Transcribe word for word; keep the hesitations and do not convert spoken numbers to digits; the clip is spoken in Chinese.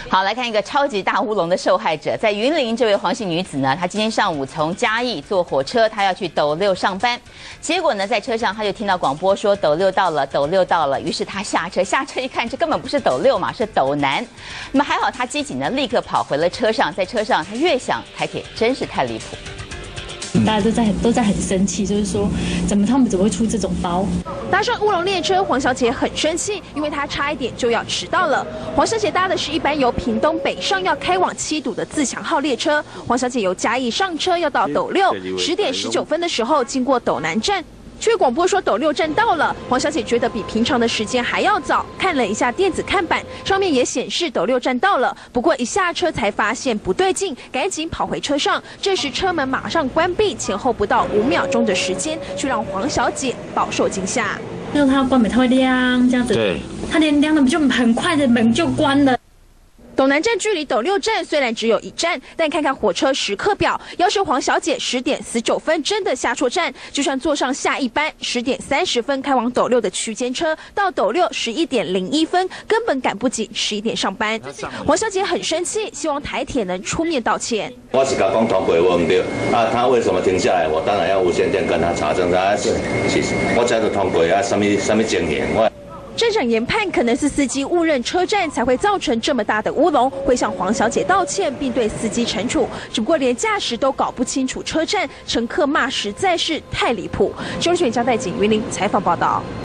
好，来看一个超级大乌龙的受害者，在云林这位黄姓女子呢，她今天上午从嘉义坐火车，她要去斗六上班，结果呢，在车上她就听到广播说斗六到了，斗六到了，于是她下车，下车一看，这根本不是斗六嘛，是斗南。那么还好，她机警呢立刻跑回了车上，在车上她越想台铁真是太离谱。 大家都在都在很生气，就是说，怎么他们怎么会出这种包？ 搭上乌龙列车，黄小姐很生气，因为她差一点就要迟到了。黄小姐搭的是一班由屏东北上要开往七堵的自强号列车。黄小姐由嘉义上车要到斗六，十点十九分的时候经过斗南站。 却广播说斗六站到了，黄小姐觉得比平常的时间还要早，看了一下电子看板，上面也显示斗六站到了。不过一下车才发现不对劲，赶紧跑回车上。这时车门马上关闭，前后不到五秒钟的时间，却让黄小姐饱受惊吓。 就是它关门，它会亮这样子，对，它连亮的就很快的门就关了。 斗南站距离斗六站虽然只有一站，但看看火车时刻表，要是黄小姐十点十九分真的下错站，就算坐上下一班十点三十分开往斗六的区间车，到斗六十一点零一分根本赶不及十一点上班。黄小姐很生气，希望台铁能出面道歉。 我是甲讲通过我唔对，啊，他为什么停下来？我当然要无线电跟他查证他是，其实我这就通过啊，什么什么情形我。 站长研判，可能是司机误认车站，才会造成这么大的乌龙。会向黄小姐道歉，并对司机惩处。只不过连驾驶都搞不清楚车站，乘客骂实在是太离谱。中选交代警云林采访报道。